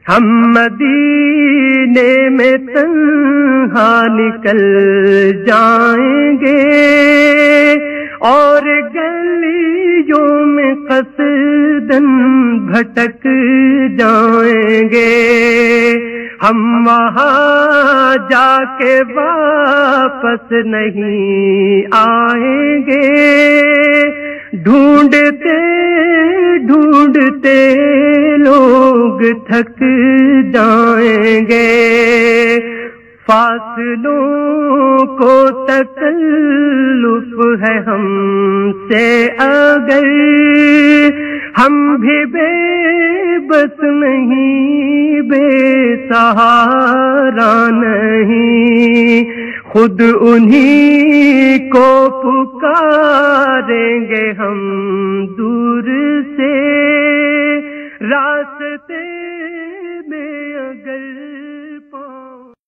ہم مدینے میں تنہا نکل جائیں گے اور گلیوں میں قصداً بھٹک جائیں گے، ہم وہاں جا کے واپس نہیں آئیں گے، ڈھونڈتے ڈھونڈتے لوگ تھک جائیں گے، فاصلوں کو تکلف ہے ہم سے اگر ہم بھی بے بس نہیں، بے سہارا نہیں، خود انہی کو پکاریں گے ہم دور سے، راستے